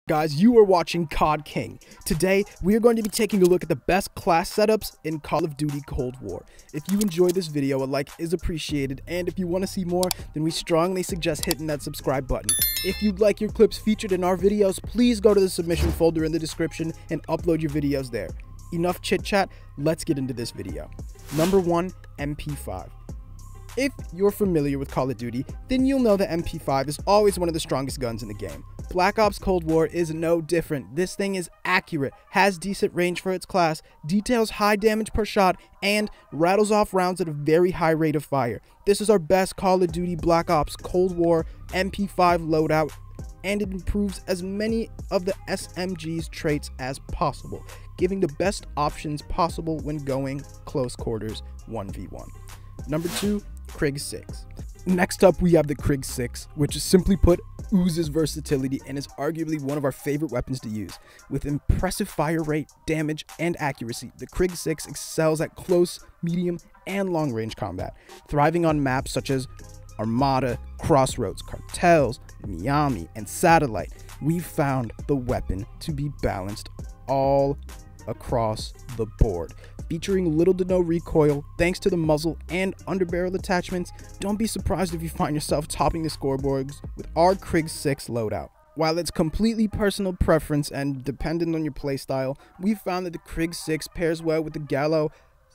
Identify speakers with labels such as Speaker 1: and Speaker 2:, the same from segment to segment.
Speaker 1: Guys, you are watching COD King. Today, we are going to be taking a look at the best class setups in Call of Duty Cold War. If you enjoyed this video, a like is appreciated, and if you want to see more, then we strongly suggest hitting that subscribe button. If you'd like your clips featured in our videos, please go to the submission folder in the description and upload your videos there. Enough chit chat, let's get into this video. Number 1, MP5. If you're familiar with Call of Duty, then you'll know that MP5 is always one of the strongest guns in the game. Black Ops Cold War is no different. This thing is accurate, has decent range for its class, details high damage per shot, and rattles off rounds at a very high rate of fire. This is our best Call of Duty Black Ops Cold War MP5 loadout, and it improves as many of the SMG's traits as possible, giving the best options possible when going close quarters 1v1. Number 2, Krig 6. Next up, we have the Krig 6, which is simply put oozes versatility and is arguably one of our favorite weapons to use. With impressive fire rate, damage, and accuracy, the Krig 6 excels at close, medium, and long-range combat, thriving on maps such as Armada, Crossroads, Cartels, Miami, and Satellite. We've found the weapon to be balanced all across the board, featuring little to no recoil thanks to the muzzle and underbarrel attachments. Don't be surprised if you find yourself topping the scoreboards with our Krig 6 loadout. While it's completely personal preference and dependent on your playstyle, we've found that the Krig 6 pairs well with the Gallo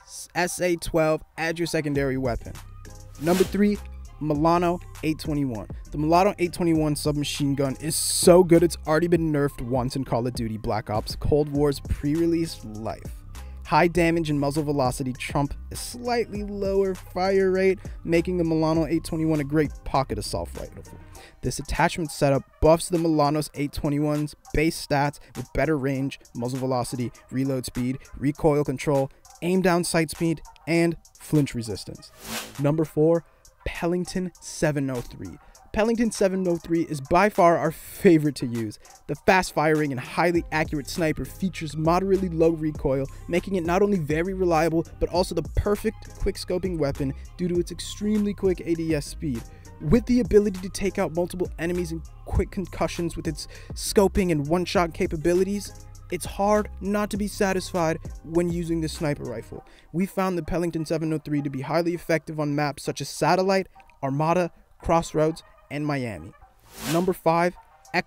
Speaker 1: SA-12 as your secondary weapon. Number 3, Milano 821. The Milano 821 submachine gun is so good it's already been nerfed once in Call of Duty Black Ops Cold War's pre-release life. High damage and muzzle velocity trump a slightly lower fire rate, making the Milano 821 a great pocket assault rifle. This attachment setup buffs the Milano's 821's base stats with better range, muzzle velocity, reload speed, recoil control, aim down sight speed, and flinch resistance. Number 4, Pelington 703. Pelington 703 is by far our favorite to use. The fast firing and highly accurate sniper features moderately low recoil, making it not only very reliable, but also the perfect quick scoping weapon due to its extremely quick ADS speed. With the ability to take out multiple enemies in quick concussions with its scoping and one-shot capabilities, it's hard not to be satisfied when using this sniper rifle. We found the Pelington 703 to be highly effective on maps such as Satellite, Armada, Crossroads, and Miami. Number 5,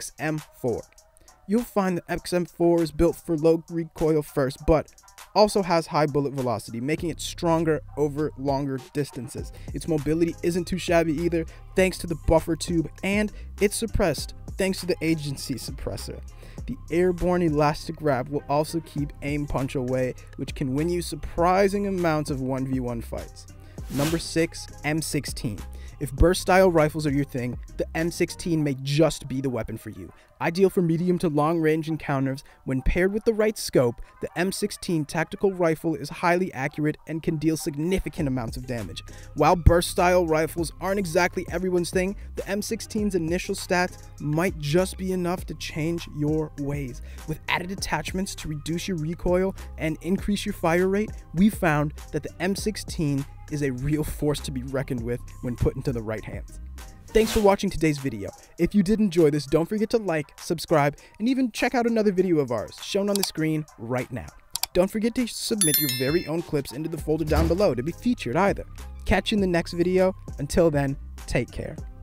Speaker 1: XM4. You'll find the XM4 is built for low recoil first, but also has high bullet velocity, making it stronger over longer distances. Its mobility isn't too shabby either, thanks to the buffer tube, and it's suppressed thanks to the agency suppressor. The airborne elastic wrap will also keep aim punch away, which can win you surprising amounts of 1v1 fights. Number 6, M16. If burst style rifles are your thing, the M16 may just be the weapon for you. Ideal for medium to long range encounters, when paired with the right scope, the M16 tactical rifle is highly accurate and can deal significant amounts of damage. While burst style rifles aren't exactly everyone's thing, the M16's initial stats might just be enough to change your ways. With added attachments to reduce your recoil and increase your fire rate, we found that the M16 is a real force to be reckoned with when put into the right hands. Thanks for watching today's video. If you did enjoy this, don't forget to like, subscribe, and even check out another video of ours shown on the screen right now. Don't forget to submit your very own clips into the folder down below to be featured either. Catch you in the next video. Until then, take care.